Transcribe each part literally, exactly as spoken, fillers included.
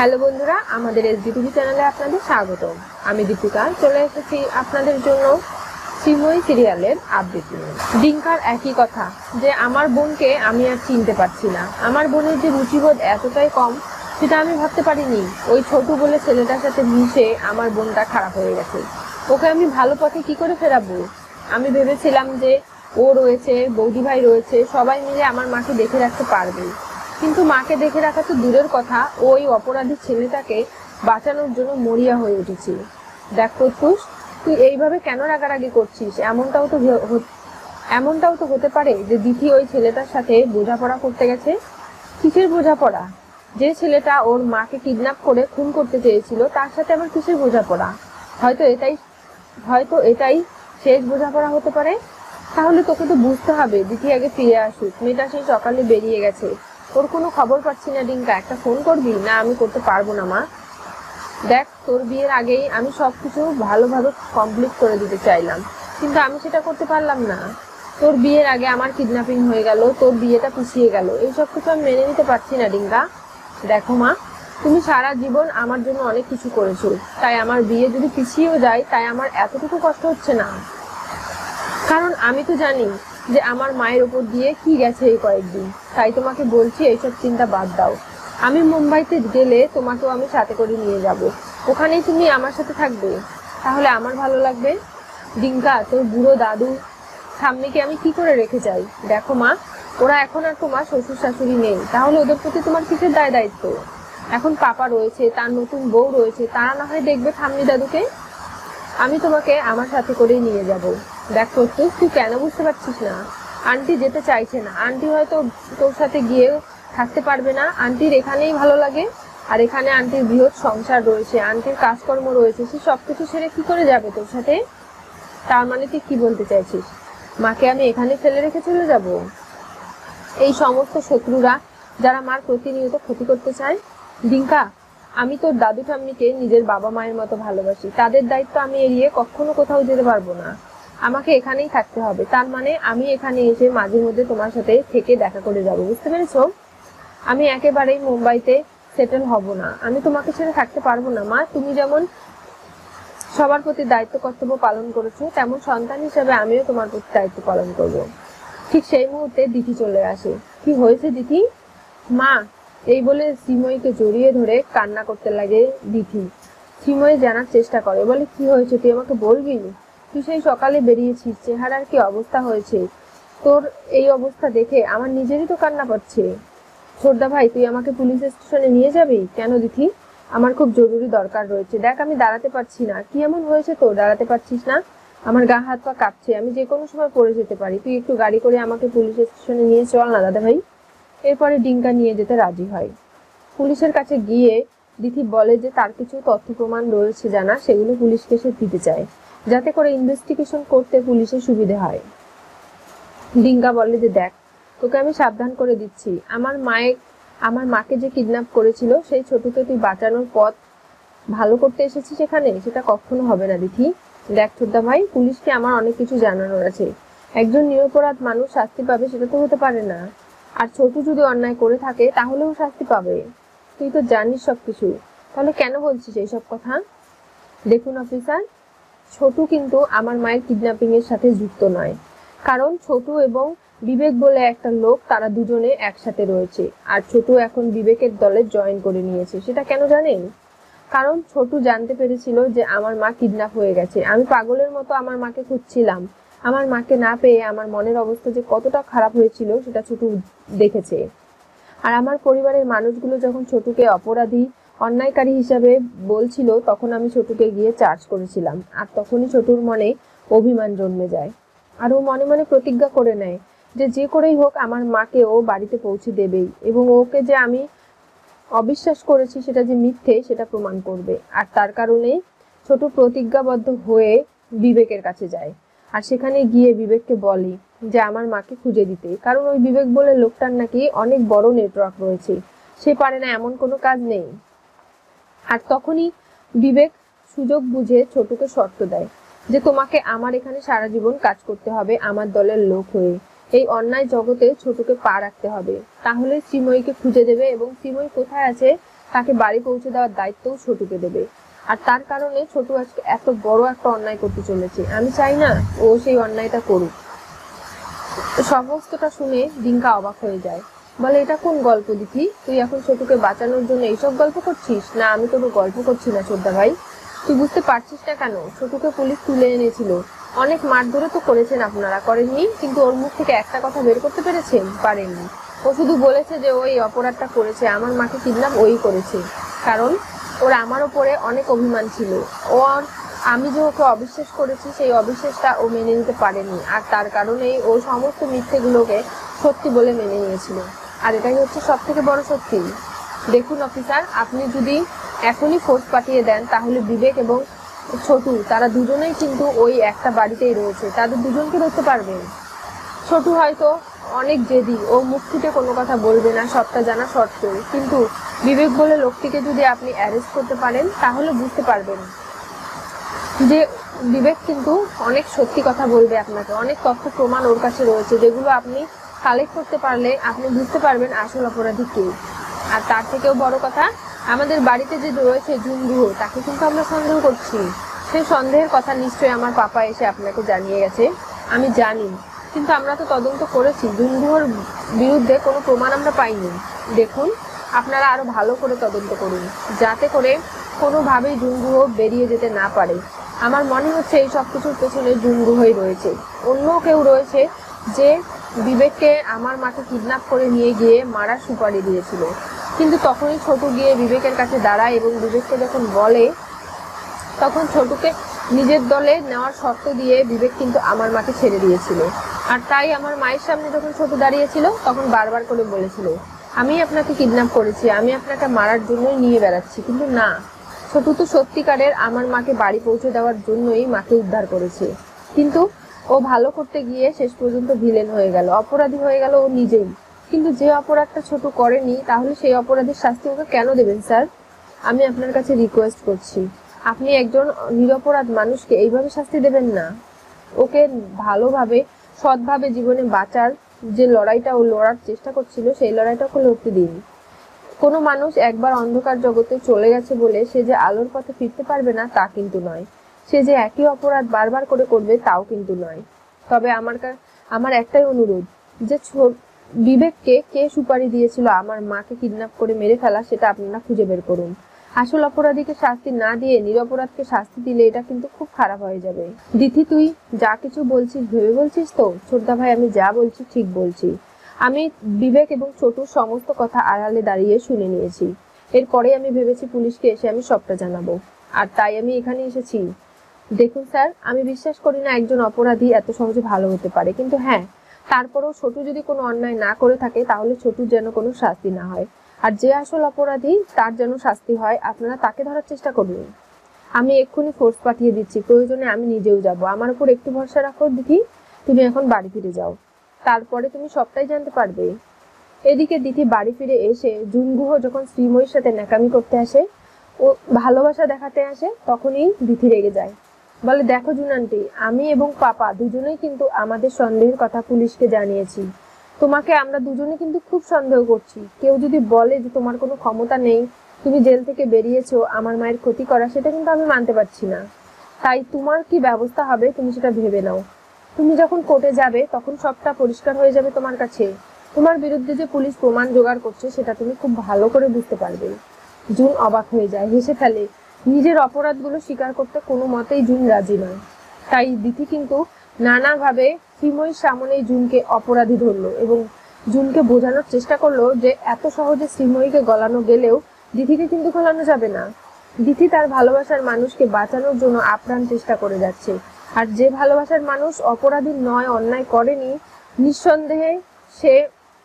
Hello বন্ধুরা, আমাদের SD TV চ্যানেলে আপনাদের স্বাগত। আমি দীপিকা চলে এসেছি আপনাদের জন্য শ্রীময়ী সিরিয়ালের আপডেট নিয়ে। ডিঙ্কার একই কথা যে আমার বোনকে আমি আর চিনতে পারছি না। আমার বোনের যে রুচিবোধ এতটাই কম সেটা আমি ভাবতে পারিনি। ওই ছোট বলে ছেলেটার সাথে মিশে আমার বোনটা খারাপ হয়ে গেছে। ওকে আমি ভালো পথে কি করে ফেরাবো? আমি ভেবেছিলাম যে ও রয়েছে, বৌদি ভাই রয়েছে, সবাই মিলে আমার মাকে দেখে রাখতে পারবে। কিন্তু মাকে দেখে রাখা তো দূরের কথা, ওই অপরাধী ছেলেটাকে বাঁচানোর জন্য মরিয়া হয়ে উঠেছি। দেখ প্রত্যুষ, তুই এইভাবে কেন রাগারাগি করছিস? এমনটাও তো এমনটাও তো হতে পারে যে দিথি ওই ছেলেটার সাথে বোঝাপড়া করতে গেছে। কিসের বোঝাপড়া? যে ছেলেটা ওর মাকে কিডন্যাপ করে খুন করতে চেয়েছিল তার সাথে আবার কিসের বোঝাপড়া? হয়তো এটাই হয়তো এটাই শেষ বোঝাপড়া হতে পারে। তাহলে তোকে তো বুঝতে হবে দিথি আগে ফিরে আসুক। মেয়েটা সেই সকালে বেরিয়ে গেছে, ওর কোনো খবর পাচ্ছি না। ডিঙ্কা, একটা ফোন করবি? না, আমি করতে পারবো না মা। দেখ, তোর বিয়ের আগেই আমি সব কিছু ভালোভাবে কমপ্লিট করে দিতে চাইলাম, কিন্তু আমি সেটা করতে পারলাম না। তোর বিয়ের আগে আমার কিডন্যাপিং হয়ে গেল, তোর বিয়েটা পিছিয়ে গেল, এইসব কিছু আমি মেনে নিতে পারছি না ডিঙ্কা। দেখো মা, তুমি সারা জীবন আমার জন্য অনেক কিছু করেছো, তাই আমার বিয়ে যদি পিছিয়েও যায় তাই আমার এতটুকু কষ্ট হচ্ছে না। কারণ আমি তো জানি যে আমার মায়ের ওপর দিয়ে কি গেছে এই কয়েকদিন। তাই তোমাকে বলছি এইসব চিন্তা বাদ দাও। আমি মুম্বাইতে গেলে তোমাকেও আমি সাথে করে নিয়ে যাব, ওখানেই তুমি আমার সাথে থাকবে, তাহলে আমার ভালো লাগবে। ডিঙ্কা, তোর বুড়ো দাদু ঠাম্মিকে আমি কি করে রেখে যাই? দেখো মা, ওরা এখন আর তোমার শ্বশুর শাশুড়ি নেই, তাহলে ওদের প্রতি তোমার কিসের দায় দায়িত্ব? এখন পাপা রয়েছে, তার নতুন বউ রয়েছে, তারা না হয় দেখবে ঠাম্মি দাদুকে। আমি তোমাকে আমার সাথে করেই নিয়ে যাব। দেখ প্রত্যুষ, তুই কেন বুঝতে পারছিস না? আন্টি যেতে চাইছে না। আন্টি হয়তো তোর সাথে গিয়ে থাকতে পারবে না। আন্টির এখানেই ভালো লাগে, আর এখানে আন্টির বৃহৎ সংসার রয়েছে, আন্টির কাজকর্ম রয়েছে, সে সব কিছু ছেড়ে কি করে যাবে তোর সাথে? তার মানে তুই কি বলতে চাইছিস? মাকে আমি এখানে ফেলে রেখে চলে যাব? এই সমস্ত শত্রুরা যারা মার প্রতিনিয়ত ক্ষতি করতে চায়। ডিঙ্কা, আমি তোর দাদু ঠাম্মিকে নিজের বাবা মায়ের মতো ভালোবাসি, তাদের দায়িত্ব আমি এড়িয়ে কখনো কোথাও যেতে পারবো না। আমাকে এখানেই থাকতে হবে। তার মানে আমি এখানে এসে মাঝে মধ্যে তোমার সাথে থেকে দেখা করে যাব, বুঝতে পেরেছো? আমি একেবারেই মুম্বাইতে সেটেল হব না। আমি তোমাকে ছেড়ে থাকতে পারবো না মা। তুমি যেমন সবার প্রতি দায়িত্ব কর্তব্য পালন করেছো, তেমন সন্তান হিসেবে আমিও তোমার প্রতি দায়িত্ব পালন করব। ঠিক সেই মুহূর্তে দিথি চলে আসে। কি হয়েছে দিথি? মা, এই বলে শ্রীময়ীকে জড়িয়ে ধরে কান্না করতে লাগে দিথি। শ্রীময়ী জানার চেষ্টা করে, বলে কি হয়েছে তুই আমাকে বলবি? তুই সেই সকালে বেরিয়েছিস, চেহারার কি অবস্থা হয়েছে তোর? এই অবস্থা দেখে আমার নিজেরই তো কান্না পাচ্ছে। ছোটদা ভাই, তুই আমাকে পুলিশ স্টেশনে নিয়ে যাবি? কেন দিথি? আমার খুব জরুরি দরকার রয়েছে। দেখ, আমি দাঁড়াতে পারছি না। কি এমন হয়েছে তোর, দাঁড়াতে পারছিস না? আমার গা হাত পা কাঁপছে, আমি যে কোনো সময় পড়ে যেতে পারি। তুই একটু গাড়ি করে আমাকে পুলিশ স্টেশনে নিয়ে চল না দাদা ভাই। এরপরে ডিঙ্কা নিয়ে যেতে রাজি হয়। পুলিশের কাছে গিয়ে দিথি বলে যে তার কিছু তথ্য প্রমাণ রয়েছে জানা, সেগুলো পুলিশকে সে দিতে চায়, যাতে করে ইনভেস্টিগেশন করতে পুলিশের সুবিধে হয়। ডিঙ্কা বলে যে দেখ, তোকে আমি সাবধান করে দিচ্ছি, আমার মায়ের আমার মাকে যে কিডন্যাপ করেছিল সেই ছোটকে তুই বাঁচানোর পথ ভালো করতে এসেছিস এখানে, সেটা কখনো হবে না দিথি। দেখ ছোটদা ভাই, পুলিশকে আমার অনেক কিছু জানানোর আছে। একজন নিরপরাধ মানুষ শাস্তি পাবে সেটা তো হতে পারে না। আর ছোট যদি অন্যায় করে থাকে তাহলেও শাস্তি পাবে। তুই তো জানিস সবকিছু, তাহলে কেন বলছিস এইসব কথা? দেখুন অফিসার, ছোটু কিন্তু আমার মায়ের কিডন্যাপিং এর সাথে যুক্ত নয়। কারণ ছোটু এবং বিবেক বলে একটা লোক, তারা দুজনে একসাথে রয়েছে, আর ছোটু এখন বিবেকের দলে জয়েন করে নিয়েছে। সেটা কেন জানেন? কারণ ছোটু জানতে পেরেছিল যে আমার মা কিডন্যাপ হয়ে গেছে। আমি পাগলের মতো আমার মাকে খুঁজছিলাম। আমার মাকে না পেয়ে আমার মনের অবস্থা যে কতটা খারাপ হয়েছিল সেটা ছোটু দেখেছে। আর আমার পরিবারের মানুষগুলো যখন ছোটুকে অপরাধী, অন্যায়কারী হিসাবে বলছিল, তখন আমি ছোটুকে গিয়ে চার্জ করেছিলাম। আর তখনই ছোটুর মনে অভিমান জন্মে যায়, আর ও মনে মনে প্রতিজ্ঞা করে নেয় যে যে করেই হোক আমার মাকে ও বাড়িতে পৌঁছে দেবেই, এবং ওকে যে আমি অবিশ্বাস করেছি সেটা যে মিথ্যে সেটা প্রমাণ করবে। আর তার কারণে ছোট প্রতিজ্ঞাবদ্ধ হয়ে বিবেকের কাছে যায়, আর সেখানে গিয়ে বিবেককে বলে যে আমার মাকে খুঁজে দিতে। কারণ ওই বিবেক বলে লোকটার নাকি অনেক বড় নেটওয়ার্ক রয়েছে, সে পারে না এমন কোনো কাজ নেই। আর তখনই বিবেক সুযোগ বুঝে ছোটকে শর্ত দেয় যে তোমাকে আমার এখানে সারা জীবন কাজ করতে হবে আমার দলের লোক হয়ে। এই অন্যায় জগতে ছোটকে পা রাখতে হবে, তাহলে শ্রীময়ীকে খুঁজে দেবে এবং শ্রীময়ী কোথায় আছে তাকে বাড়ি পৌঁছে দেওয়ার দায়িত্বও ছোটুকে দেবে। আর তার কারণে ছোটু আজকে এত বড় একটা অন্যায় করতে চলেছে। আমি চাই না ও সেই অন্যায়টা করুক। সমস্তটা শুনে ডিঙ্কা অবাক হয়ে যায়, বলে এটা কোন গল্প দিদি? তুই এখন ছোটুকে বাঁচানোর জন্য এইসব গল্প করছিস? না, আমি কোনো গল্প করছি না ছোটদা ভাই। তুই বুঝতে পারছিস না কেন? ছোটুকে পুলিশ তুলে এনেছিল, অনেক মারধরও তো করেছেন আপনারা, করেননি? কিন্তু ওর মুখ থেকে একটা কথা বের করতে পেরেছেন? পারেননি। ও শুধু বলেছে যে ওই অপরাধটা করেছে, আমার মাকে কিডন্যাপ ওই করেছে, কারণ ওর আমার ওপরে অনেক অভিমান ছিল। ওর আমি যে ওকে অবিশ্বাস করেছি সেই অবিশ্বাসটা ও মেনে নিতে পারেনি, আর তার কারণেই ও সমস্ত মিথ্যেগুলোকে সত্যি বলে মেনে নিয়েছিল। আর এটাই হচ্ছে সব থেকে বড় সত্যি। দেখুন অফিসার, আপনি যদি এখনই ফোর্স পাঠিয়ে দেন তাহলে বিবেক এবং ছোটু তারা দুজনেই কিন্তু ওই একটা বাড়িতেই রয়েছে, তাদের দুজনকে ধরতে পারবেন। ছোটু হয়তো অনেক জেদি, ও মুখ ফুটে কোনো কথা বলবে না সবটা জানা সত্ত্বেও, কিন্তু বিবেক বলে লোকটিকে যদি আপনি অ্যারেস্ট করতে পারেন তাহলে বুঝতে পারবেন যে বিবেক কিন্তু অনেক সত্যি কথা বলবে আপনাকে। অনেক তথ্য প্রমাণ ওর কাছে রয়েছে যেগুলো আপনি কালেক্ট করতে পারলে আপনি বুঝতে পারবেন আসল অপরাধী কে। আর তার থেকেও বড় কথা, আমাদের বাড়িতে যে রয়েছে জুনগুহ, তাকে কিন্তু আমরা সন্দেহ করছি। সেই সন্দেহের কথা নিশ্চয়ই আমার পাপা এসে আপনাকে জানিয়ে গেছে, আমি জানি, কিন্তু আমরা তো তদন্ত করেছি, জুনগুহর বিরুদ্ধে কোনো প্রমাণ আমরা পাইনি। দেখুন, আপনারা আরো ভালো করে তদন্ত করুন যাতে করে কোনোভাবেই জুনগুহ বেরিয়ে যেতে না পারে। আমার মনে হচ্ছে এই সব কিছুর পেছনে জুনগুহই রয়েছে, অন্য কেউ রয়েছে যে বিবেককে আমার মাকে কিডন্যাপ করে নিয়ে গিয়ে মারার সুপারি দিয়েছিল। কিন্তু তখনই ছোটু গিয়ে বিবেকের কাছে দাঁড়ায় এবং বিবেককে যখন বলে, তখন ছোটুকে নিজের দলে নেওয়ার শর্ত দিয়ে বিবেক কিন্তু আমার মাকে ছেড়ে দিয়েছিল। আর তাই আমার মায়ের সামনে যখন ছোটু দাঁড়িয়েছিল তখন বারবার করে বলেছিল, আমি আপনাকে কিডন্যাপ করেছি, আমি আপনাকে মারার জন্যই নিয়ে বেড়াচ্ছি। কিন্তু না, ছোটু তো সত্যিকারের আমার মাকে বাড়ি পৌঁছে দেওয়ার জন্যই মাকে উদ্ধার করেছে। কিন্তু ও ভালো করতে গিয়ে শেষ পর্যন্ত ভিলেন হয়ে গেল, অপরাধী হয়ে গেল ও নিজেই। কিন্তু যে অপরাধটা ছোটু করেনি, তাহলে সেই অপরাধের শাস্তি ওকে কেন দেবেন স্যার? আমি আপনার কাছে রিকোয়েস্ট করছি, আপনি একজন নিরপরাধ মানুষকে এইভাবে শাস্তি দেবেন না। ওকে ভালোভাবে সৎভাবে জীবনে বাঁচার যে লড়াইটা ও লড়ার চেষ্টা করছিল সেই লড়াইটা ওকে লড়তে দিন। কোনো মানুষ একবার অন্ধকার জগতে চলে গেছে বলে সে যে আলোর পথে ফিরতে পারবে না তা কিন্তু নয়, সে যে একই অপরাধ বারবার করে করবে তাও কিন্তু নয়। তবে আমার আমার একটাই অনুরোধ, যে বিবেককে কে সুপারি দিয়েছিল আমার মাকে কিডন্যাপ করে মেরে ফেলা সেটা আপনারা খুঁজে বের করুন। আসল অপরাধীকে শাস্তি না দিয়ে নিরপরাধকে শাস্তি দিলে এটা কিন্তু খুব খারাপ হয়ে যাবে। দিদি, তুই যা কিছু বলছিস ভেবে বলছিস তো? ছোটদা ভাই, আমি যা বলছি ঠিক বলছি। আমি বিবেক এবং ছোটুর সমস্ত কথা আড়ালে দাঁড়িয়ে শুনে নিয়েছি। এরপরে আমি ভেবেছি পুলিশকে এসে আমি সবটা জানাবো, আর তাই আমি এখানে এসেছি। দেখুন স্যার, আমি বিশ্বাস করি না একজন অপরাধী এত সহজে ভালো হতে পারে, কিন্তু হ্যাঁ, তারপরেও ছোটু যদি কোনো অন্যায় না করে থাকে তাহলে ছোটুর যেন কোনো শাস্তি না হয়, আর যে আসল অপরাধী তার যেন শাস্তি হয়। আপনারা তাকে ধরার চেষ্টা করুন। আমি এক্ষুনি ফোর্স পাঠিয়ে দিচ্ছি, প্রয়োজনে আমি নিজেও যাব। আমার উপর একটু ভরসা রাখো দিদি, তুমি এখন বাড়ি ফিরে যাও, তারপরে তুমি সবটাই জানতে পারবে। এদিকে দিদি বাড়ি ফিরে এসে জুনগুহ যখন শ্রীময়ীর সাথে ন্যাকামি করতে আসে, ও ভালোবাসা দেখাতে আসে, তখনই দিদি রেগে যায়, বলে দেখো জুন আন্টি, আমি এবং পাপা দুজনেই কিন্তু আমাদের সন্দেহের কথা পুলিশকে জানিয়েছি। তোমাকে আমরা দুজনে কিন্তু খুব সন্দেহ করছি। কেউ যদি বলে যে তোমার কোনো ক্ষমতা নেই, তুমি জেল থেকে বেরিয়েছো আমার মায়ের ক্ষতি করা, সেটা কিন্তু আমি মানতে পারছি না। তাই তোমার কি ব্যবস্থা হবে তুমি সেটা ভেবে নাও। তুমি যখন কোর্টে যাবে তখন সবটা পরিষ্কার হয়ে যাবে তোমার কাছে। তোমার বিরুদ্ধে যে পুলিশ প্রমাণ জোগাড় করছে সেটা তুমি খুব ভালো করে বুঝতে পারবে। জুন অবাক হয়ে যায়, হেসে ফেলে। নিজের অপরাধগুলো স্বীকার করতে কোনো মতেই জুন রাজি নয়। তাই দিদি কিন্তু নানাভাবে শ্রীময়ীর সামনে জুনকে অপরাধী ধরলো এবং জুনকে বোঝানোর চেষ্টা করলো যে এত সহজে শ্রীময়ীকে গলানো গেলেও দিদিকে কিন্তু গলানো যাবে না। দিদি তার ভালোবাসার মানুষকে বাঁচানোর জন্য আপ্রাণ চেষ্টা করে যাচ্ছে, আর যে ভালোবাসার মানুষ অপরাধী নয়, অন্যায় করেনি, নিঃসন্দেহে সে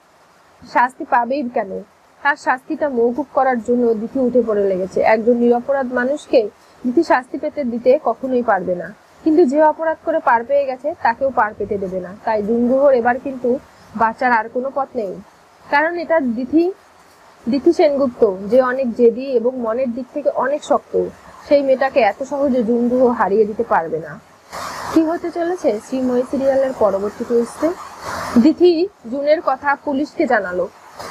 শাস্তি পাবেই কেন, তার শাস্তিটা মওকুফ করার জন্য দিদি উঠে পড়ে লেগেছে। একজন নিরপরাধ মানুষকে দিদি শাস্তি পেতে দিতে কখনোই পারবে না, কিন্তু যে অপরাধ করে পার পেয়ে গেছে তাকেও পার পেতে দেবে না। তাই জুনগুহর এবার কিন্তু বাঁচার আর কোনো পথ নেই, কারণ এটা দিদি দিদি সেনগুপ্ত, যে অনেক জেদি এবং মনের দিক থেকে অনেক শক্ত, সেই মেয়েটাকে এত সহজে জুনগুহ হারিয়ে দিতে পারবে না। কি হতে চলেছে শ্রীময়ী সিরিয়ালের পরবর্তী টুইস্টে? দিদি জুনের কথা পুলিশকে জানালো।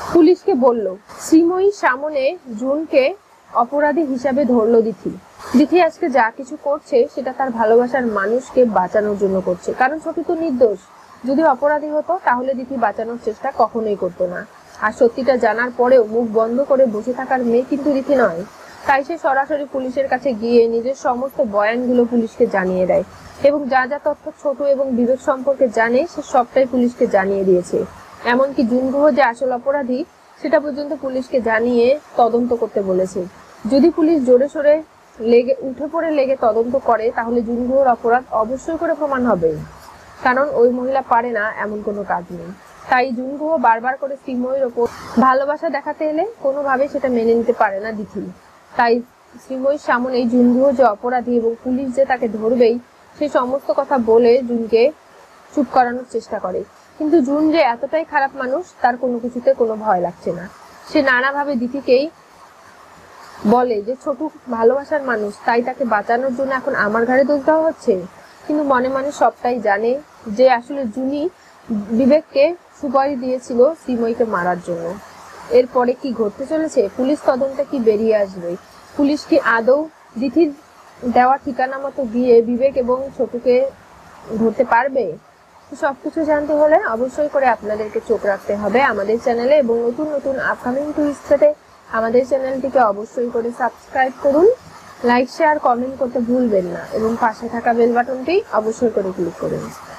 পুলিশকে বলল। শ্রীময়ীর সামনে জুনকে অপরাধী হিসাবে ধরলো দিথি। দিথি আজকে যা কিছু করছে সেটা তার ভালোবাসার মানুষকে বাঁচানোর জন্য করছে, কারণ ছোটু তো নির্দোষ। যদি অপরাধী হতো তাহলে দিথি বাঁচানোর চেষ্টা কখনোই করতো না। আর সত্যিটা জানার পরেও মুখ বন্ধ করে বসে থাকার মেয়ে কিন্তু দিথি নয়। তাই সে সরাসরি পুলিশের কাছে গিয়ে নিজের সমস্ত বয়ানগুলো পুলিশকে জানিয়ে দেয় এবং যা যা তথ্য ছোটু এবং বিবেক সম্পর্কে জানে সে সবটাই পুলিশকে জানিয়ে দিয়েছে। এমনকি জুন গুহ যে আসল অপরাধী সেটা পর্যন্ত পুলিশকে জানিয়ে তদন্ত করতে বলেছে। যদি পুলিশ জোরে সোরে লেগে উঠে পড়ে লেগে তদন্ত করে তাহলে জুন গুহর অপরাধ অবশ্যই করে প্রমাণ হবে, কারণ ওই মহিলা পারে না এমন কোনো কাজ নেই। তাই জুন গুহ বারবার করে শ্রীময়ীর ওপর ভালোবাসা দেখাতে এলে কোনোভাবে সেটা মেনে নিতে পারে না দিথি। তাই শ্রীময়ীর সামনেই জুন গুহ যে অপরাধী এবং পুলিশ যে তাকে ধরবেই সেই সমস্ত কথা বলে জুনকে চুপ করানোর চেষ্টা করে। কিন্তু জুন যে এতটাই খারাপ মানুষ তার কোনো কিছুতে কোনো ভয় লাগছে না। সে নানাভাবে দিথিকেই বলে যে ছোটু ভালোবাসার মানুষ, তাই তাকে বাঁচানোর জন্য এখন আমার ঘাড়ে দোষ দেওয়া হচ্ছে। কিন্তু মনে মনে সবটাই জানে যে আসলে জুনি বিবেককে সুপারি দিয়েছিল শ্রীময়ীকে মারার জন্য। এরপরে কি ঘটতে চলেছে, পুলিশ তদন্তে কি বেরিয়ে আসবে, পুলিশ কি আদৌ দিথির দেওয়া ঠিকানা মতো গিয়ে বিবেক এবং ছোটুকে ধরতে পারবে? সবকিছু জানতে হলে অবশ্যই করে আপনাদেরকে চোখ রাখতে হবে আমাদের চ্যানেলে এবং নতুন নতুন আপকামিং টুইস্ট পেতে আমাদের চ্যানেলটিকে অবশ্যই করে সাবস্ক্রাইব করুন, লাইক শেয়ার কমেন্ট করতে ভুলবেন না এবং পাশে থাকা বেল বাটনটি অবশ্যই করে ক্লিক করুন।